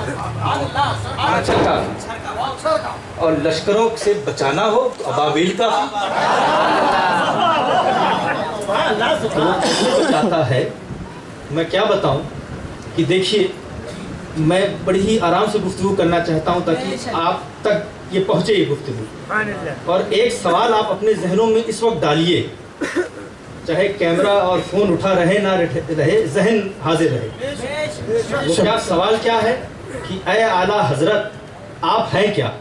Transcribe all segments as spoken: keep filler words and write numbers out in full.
اور لشکروں سے بچانا ہو تو ابابیل کا چاہتا ہے. میں کیا بتاؤں کہ دیکھیے میں بڑی ہی آرام سے گفتگو کرنا چاہتا ہوں تاکہ آپ تک یہ پہنچے یہ گفتگو. اور ایک سوال آپ اپنے ذہنوں میں اس وقت ڈالیے, چاہے کیمرہ اور فون اٹھا رہے نہ رہے, ذہن حاضر رہے. وہ کیا سوال کیا ہے کہ اے اعلیٰ حضرت آپ ہیں کیا؟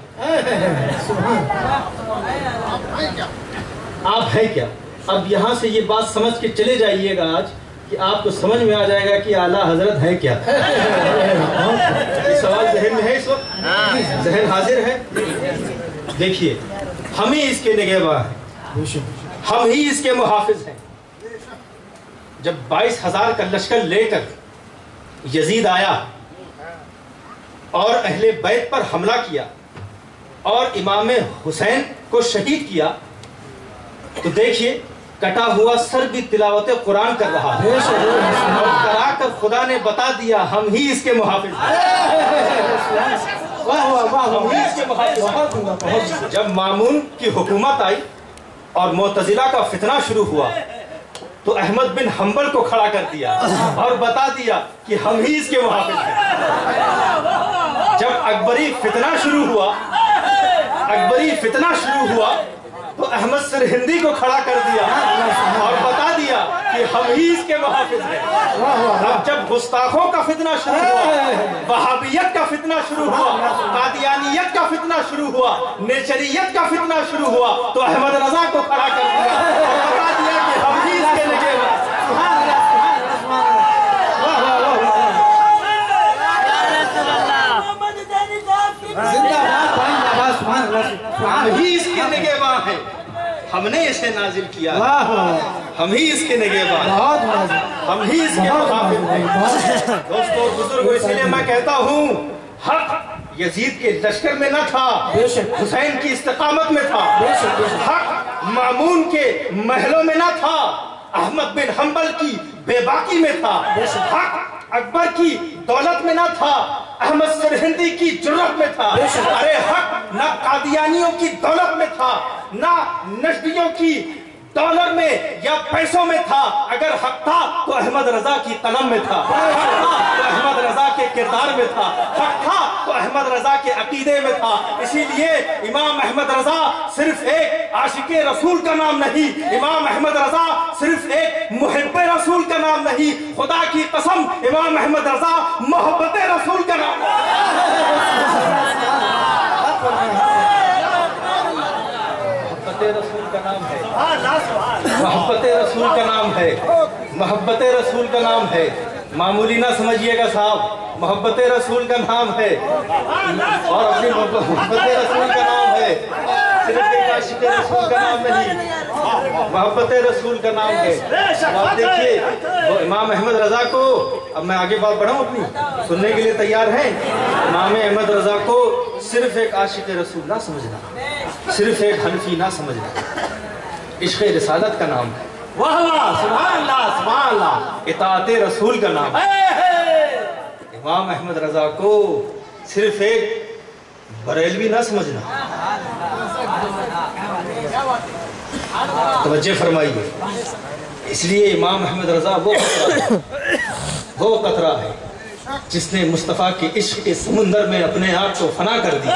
آپ ہیں کیا؟ اب یہاں سے یہ بات سمجھ کے چلے جائیے گا آج کہ آپ کو سمجھ میں آ جائے گا کہ اعلیٰ حضرت ہے کیا. یہ سوال ذہن میں ہے اس وقت, ذہن حاضر ہے. دیکھیے ہم ہی اس کے نگہباں ہیں, ہم ہی اس کے محافظ ہیں. جب بائیس ہزار کا لشکر لے کر یزید آیا اور اہل بیت پر حملہ کیا اور امام حسین کو شہید کیا تو دیکھیے کٹا ہوا سر بھی تلاوت قرآن کر رہا ہے, اور کرا کر خدا نے بتا دیا ہم ہی اس کے محافظ ہیں. جب مامون کی حکومت آئی اور معتزلہ کا فتنہ شروع ہوا تو احمد بن حنبل کو کھڑا کر دیا اور بتا دیا کہ ہم ہی اس کے محافظ ہیں. جب اکبری فتنہ شروع ہوا اکبری فتنہ شروع ہوا تو احمد سرہندی کو کھڑا کر دیا اور بتا دیا کہ ہم ہی اس کے محافظ ہیں. اب جب گستاخوں کا فتنہ شروع ہوا, وہابیت کا فتنہ شروع ہوا, قادیانیت کا فتنہ شروع ہوا, نیچریت کا فتنہ شروع ہوا تو احمد رضا کو کھڑا کر دیا اور بتا دیا کہ ہم ہی اس کے لگے ہوئے. ہم ہی اس کے نگہباں ہیں, ہم نے اسے نازل کیا, ہم ہی اس کے نگہباں ہیں, ہم ہی اس کے محافظ ہیں. دوستو بزرگو, اسی لیے میں کہتا ہوں حق یزید کے لشکر میں نہ تھا, حسین کی استقامت میں تھا. حق مامون کے محلوں میں نہ تھا, احمد بن حنبل کی بے باکی میں تھا. حق اکبر کی دولت میں نہ تھا, احمد سرہندی کی جرت میں تھا. ارے حق نہ قادیانیوں کی دولت میں تھا, نہ نجدیوں کی ڈالر میں یا پیسوں میں تھا. اگر حق تھا تو احمد رضا کی قلم میں تھا, حق تھا تو احمد رضا کے کردار میں تھا, حق تھا تو احمد رضا کے عقیدے میں تھا. اسی لیے امام احمد رضا صرف ایک عاشق رسول کا نام نہیں, امام احمد رضا صرف ایک محب رسول کا نام نہیں, خدا کی قسم امام احمد رضا محبت رسول کا نام رسول کا نام ہے, محبت رسول کا نام ہے, محبت رسول کا نام ہے. معمولی نہ سمجھیے گا صاحب, محبت رسول کا نام ہے اور اپنی محبت رسول کا نام ہے, صرف ایک عاشق رسول کا نام نہیں, محبت رسول کا نام ہے. آپ دیکھیے وہ امام احمد رضا کو, اب میں آگے بات بڑھاؤں اپنی, سننے کے لیے تیار ہیں؟ امام احمد رضا کو صرف ایک عاشق رسول نہ سمجھنا, صرف ایک حنفی نہ سمجھنا, عشق رسالت کا نام ہے. واہ واہ, سبحان اللہ سبحان اللہ, اطاعت رسول کا نام ہے. امام احمد رضا کو صرف ایک بریلوی نہ سمجھنا. توجہ فرمائیے, اس لیے امام احمد رضا وہ قطرہ وہ قطرہ ہے جس نے مصطفیٰ کے عشق کے سمندر میں اپنے آپ کو فنا کر دیا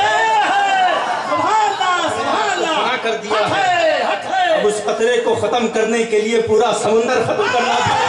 فنا کر دیا ہے. اب اس قطرے کو ختم کرنے کے لیے پورا سمندر ختم کرنا ہے.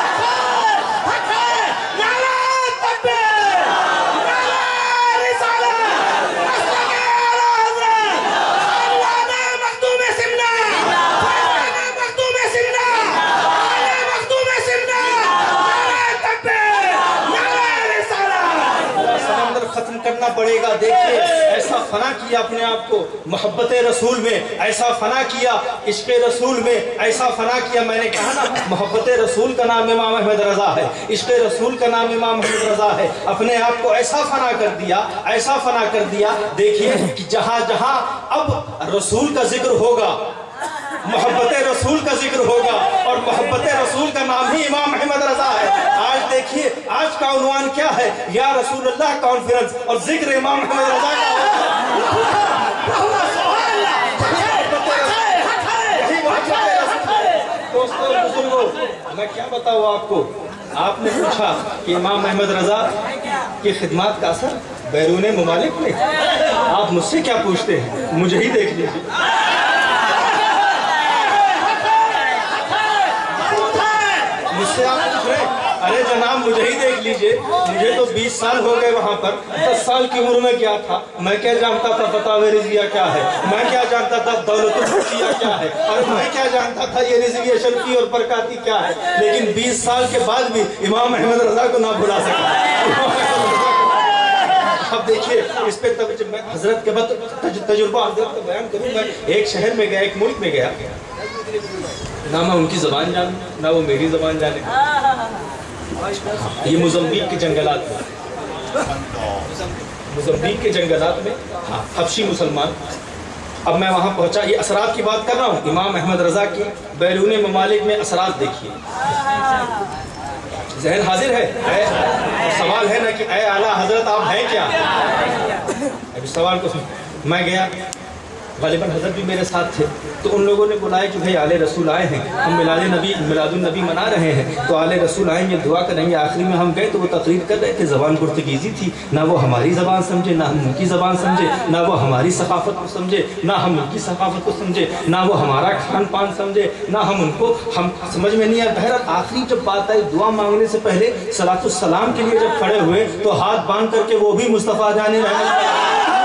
کرنا پڑے گا. دیکھیے ایسا فنا کیا اپنے آپ کو محبت رسول میں, ایسا فنا کیا عشق رسول میں, ایسا فنا کیا. میں نے کہا نا محبت رسول کا نام امام احمد رضا ہے, عشق رسول کا نام امام احمد رضا ہے. اپنے آپ کو ایسا فنا کر دیا, ایسا فنا کر دیا. دیکھیے کہ جہاں جہاں اب رسول کا ذکر ہوگا मोहब्बत रसूल का जिक्र होगा और मोहब्बत रसूल का नाम ही इमाम अहमद रजा है। आज देखिए आज का उन्वान क्या है, या रसूलुल्लाह कॉन्फ्रेंस और जिक्र इमाम अहमद रजा का। दोस्तों बुजुर्गों, मैं क्या बताऊँ आपको, आपने पूछा कि इमाम अहमद रजा की खिदमत का असर बैरूने ममालिक में, आप मुझसे क्या पूछते हैं, मुझे ही देख लीजिए। मुझसे आप पूछ रहे, अरे जनाब मुझे ही देख लीजिए, मुझे तो बीस साल हो गए वहाँ पर, दस साल की उम्र में क्या था, मैं क्या जानता था फतावे रिज़विया क्या है, मैं क्या जानता था दौलतुल किया क्या है, और मैं क्या जानता था ये रिज़विया शर्फी और बरकाती क्या है। लेकिन बीस साल के बाद भी इमाम अहमद रजा को ना भुला सका। अब देखिए इस पे तब जब मैं हजरत के बाद तजुर्बा हजरत का बयान करूँ, मैं एक शहर में गया, एक मुल्क में गया, ना मैं उनकी ज़बान जानूँ ना वो मेरी ज़बान जाने। ये मोज़म्बिक के जंगलात में, मोज़म्बिक के जंगलात में हाँ हबशी मुसलमान। अब मैं वहाँ पहुँचा, ये असरात की बात कर रहा हूँ, इमाम अहमद रजा की बैरूने ममालिक में असरात देखिए। ज़हन हाजिर है, है सवाल है ना कि ऐ आला हजरत आप हैं क्या। अभी सवाल को सुन, मैं गया, गालिबन हजरत भी मेरे साथ थे, तो उन लोगों ने बुलाया कि भाई आले रसूल आए हैं, हम मिलाद नबी मिलादुन नबी मना रहे हैं, तो आले रसूल आएंगे दुआ करेंगे। आखिरी में हम गए तो वो तकरीर कर रहे थे, ज़बान पुर्तगीज़ी थी, ना वो हमारी ज़बान समझे ना हम उनकी ज़बान समझे, ना वो हमारी सकाफ़त को समझे ना हम उनकी सकाफ़त को समझे, ना वो हमारा खान पान समझे ना हम उनको, हम समझ में नहीं आया। बहरहाल आखिरी जब बात आई दुआ मांगने से पहले सलातुस सलाम के लिए जब खड़े हुए तो हाथ बांध करके वो भी मुस्तफ़ा जाने रहमत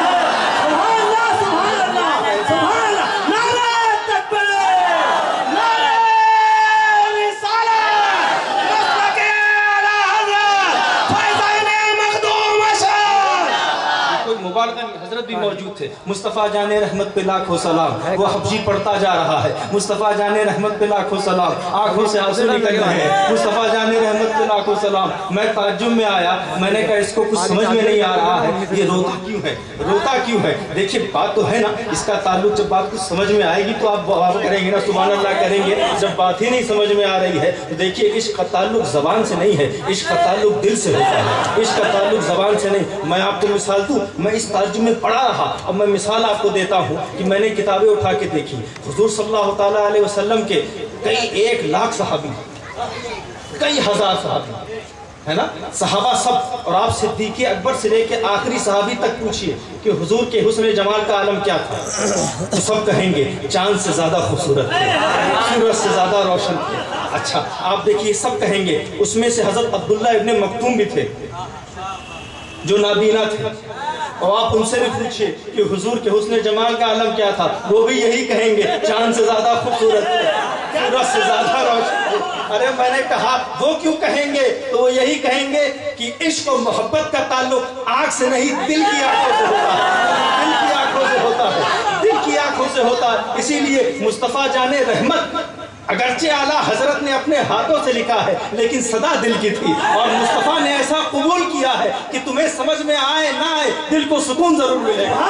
हजरत भी मौजूद थे। मुस्तफ़ा जाने रहमत पे लाखों सलाम, वो हब्शी पढ़ता जा रहा है, मुस्तफ़ा जाने रहमत पे लाखों सलाम, आंखों से आंसू निकल रहे हैं, मुस्तफ़ा जाने रहमत पे लाखों सलाम। मैं ताज्जुब में आया, मैंने कहा इसको कुछ समझ में नहीं आ रहा है, ये रोता क्यों है, रोता क्यों है। देखिए बात तो है ना, इसका ताल्लुक जब बात कुछ समझ में आएगी तो आप आप करेंगे ना, सुभान अल्लाह करेंगे। जब बात ही नहीं समझ में आ रही है तो देखिए इश्क का ताल्लुक ज़बान से नहीं है, इश्क का ताल्लुक दिल से होता है, इश्क का ताल्लुक ज़बान से नहीं। मैं आपको मिसाल दूँ, मैं इस ताज्जुब में पढ़ा रहा, अब मैं मिसाल आपको देता हूँ कि मैंने किताबें उठा के देखी, हुजूर सल्लल्लाहु ताला अलैहि वसल्लम के कई एक लाख सहाबी, कई हजार सहाबी है ना, सहाबा सब, और आप सिद्दीक़ अकबर से लेके आखिरी सहाबी तक पूछिए कि हुजूर के हुस्न जमाल का आलम क्या था, तो सब कहेंगे चांद से ज्यादा खूबसूरत थे, सूरज से ज्यादा रोशन थे। अच्छा आप देखिए सब कहेंगे, उसमें से हजरत अब्दुल्ला इब्ने मक्तूम भी थे जो नाबीना थे, और आप उनसे भी पूछिए कि हुजूर के हुस्न जमाल का आलम क्या था, वो भी यही कहेंगे चांद से ज्यादा खूबसूरत थे, सूरज से ज्यादा रोशन थे। अरे मैंने कहा वो क्यों कहेंगे, तो वो यही कहेंगे कि इश्क और मोहब्बत का ताल्लुक आंख से नहीं दिल की आंखों से होता है, दिल की आंखों से होता है, दिल की आंखों से होता है। इसीलिए मुस्तफ़ा जाने रहमत अगरचे आला हजरत ने अपने हाथों से लिखा है, लेकिन सदा दिल की थी, और मुस्तफ़ा ने ऐसा कबूल किया है कि तुम्हें समझ में आए ना आए दिल को सुकून जरूर मिलेगा।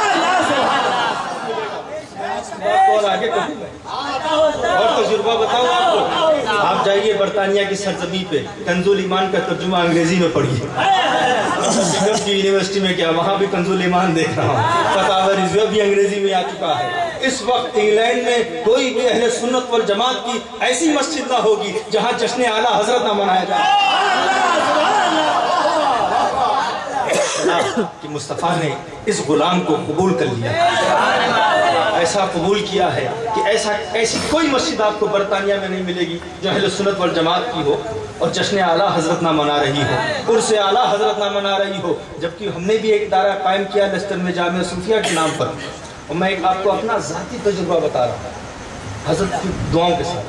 और आगे और तजुर्बा बताओ आपको, आप जाइए बरतानिया की सरजमी पे, कंजुल ईमान का तर्जुमा अंग्रेजी में पढ़िए, की यूनिवर्सिटी में क्या, वहाँ भी कंजुल ईमान देख रहा हूँ, फतावा रिज़विया भी अंग्रेजी में आ चुका है। इस वक्त इंग्लैंड में कोई भी अहले सुन्नत वल जमात की ऐसी मस्जिद ना होगी जहाँ जश्न आला हजरत ना मनाया जाए। कि मुस्तफ़ा ने इस गुलाम को कबूल कर लिया, ऐसा कबूल किया है कि ऐसा ऐसी कोई मस्जिद आपको बरतानिया में नहीं मिलेगी जो अहले सुन्नत वल जमात की हो और जश्न आला हजरत ना मना रही हो, उर्स आला हजरत ना मना रही हो। जबकि हमने भी एक इदारा कायम किया लेस्टर में जामिया सूफिया के नाम पर, और मैं एक आपको अपना ज़ाती तजुर्बा बता रहा हूँ हजरत की दुआओं के साथ,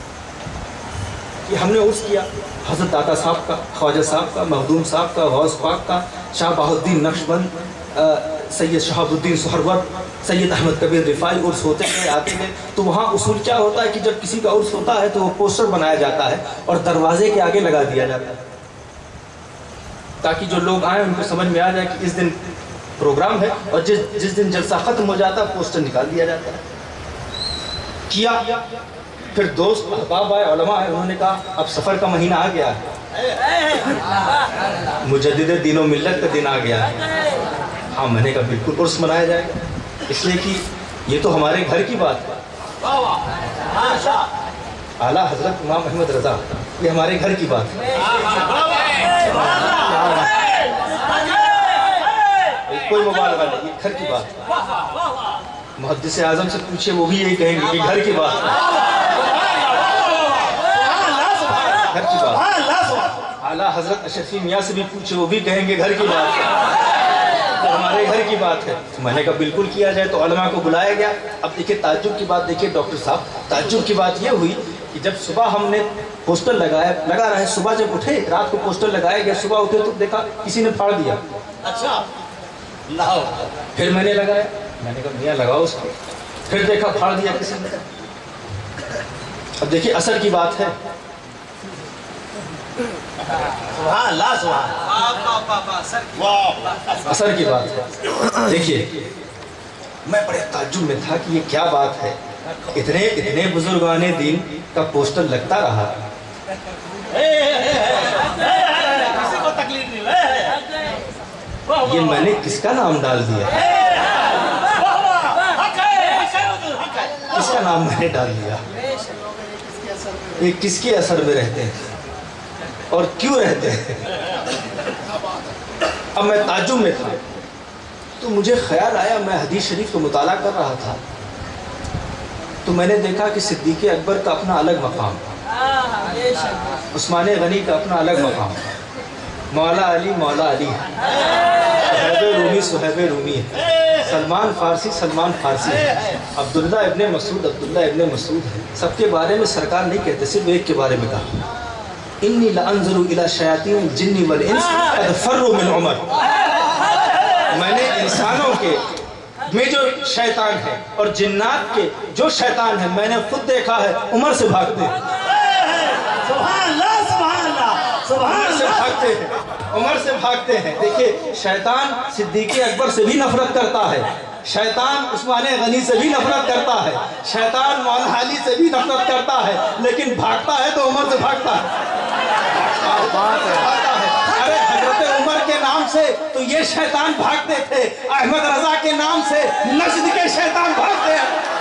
कि हमने उर्स किया हजरत दाता साहब का, ख्वाजा साहब का, मखदूम साहब का, गौस पाक का, शाह बहाउद्दीन नक्शबंद, सैयद शहाबुद्दीन सुहरवर्द, सैयद अहमद कबीर रिफाई उर्स होते गए आते गए। तो वहाँ उसूल क्या होता है कि जब किसी का उर्स होता है तो वो पोस्टर बनाया जाता है और दरवाजे के आगे लगा दिया जाता है, ताकि जो लोग आए उनको समझ में आ जाए कि इस दिन प्रोग्राम है, और जिस जिस दिन जलसा खत्म हो जाता है पोस्टर निकाल दिया जाता है। کیا. پھر دوست احباب آئے, علماء آئے, انہوں نے کہا اب سفر کا مہینہ آ گیا ہے, مجدد دین و ملت کا دن آ گیا ہے. ہاں میں نے کہا بالکل عرس منایا جائے گا, اس لیے کہ یہ تو ہمارے گھر کی بات ہے. اعلیٰ حضرت امام احمد رضا, یہ ہمارے گھر کی بات ہے. کوئی مبالغہ نہیں, یہ گھر کی بات ہے. محدث اعظم سے پوچھے وہ بھی یہی کہیں گے کہ گھر کی بات ہے, گھر کی بات ہے. اعلیٰ حضرت اشرف میاں سے بھی پوچھے وہ بھی کہیں گے گھر کی بات ہے, ہمارے گھر کی بات ہے. میں نے کہا بالکل کیا جائے. تو علماء کو بلایا گیا. اب دیکھیں تعجب کی بات, دیکھیں ڈاکٹر صاحب, تعجب کی بات یہ ہوئی کہ جب صبح ہم نے پوسٹر لگایا, لگا رہا ہے, صبح جب اٹھے, رات کو پوسٹر لگایا گیا, صبح اٹھے تو دیکھا کسی نے پھاڑ دیا. اچھا, پھر میں نے لگایا, میں نے کہا میاں لگاؤ اس کو. پھر دیکھا پھاڑ دیا کسی نے. اب دیکھیے اثر کی بات ہے. اثر کی بات ہے. دیکھیے میں بڑے تعجب میں تھا کہ یہ کیا بات ہے, اتنے اتنے بزرگان دین کا پوسٹر لگتا رہا. یہ میں نے کس کا نام ڈال دیا, کس کا نام میں نے ڈال دیا. یہ کس کے اثر میں رہتے ہیں اور کیوں رہتے ہیں. اب میں تعجب میں تھا تو مجھے خیال آیا, میں حدیث شریف کو مطالعہ کر رہا تھا تو میں نے دیکھا کہ صدیق اکبر کا اپنا الگ مقام, عثمان غنی کا اپنا الگ مقام, مولا علی مولا علی ہے, صہیب رومی صہیب رومی ہے, سلمان فارسی سلمان فارسی ہے, عبداللہ ابن مسعود عبداللہ ابن مسعود ہے. سب کے بارے میں سرکار نہیں کہتے, صرف ایک کے بارے میں کہا انی لانظر الی شیاطین الجن والانس قد فروا من عمر. میں نے انسانوں کے میں جو شیطان ہے اور جنات کے جو شیطان ہے میں نے خود دیکھا ہے عمر سے بھاگتے ہیں. سبحان اللہ سبحان اللہ سبحان سے بھاگتے ہیں, عمر سے بھاگتے ہیں. دیکھیے شیطان صدیق اکبر سے بھی نفرت کرتا ہے, شیطان عثمان غنی سے بھی نفرت کرتا ہے, شیطان مولا علی سے بھی نفرت کرتا ہے, لیکن بھاگتا ہے تو عمر سے بھاگتا ہے. ارے حضرت عمر کے نام سے تو یہ شیطان بھاگتے تھے, احمد رضا کے نام سے نجد کے شیطان بھاگتے ہیں.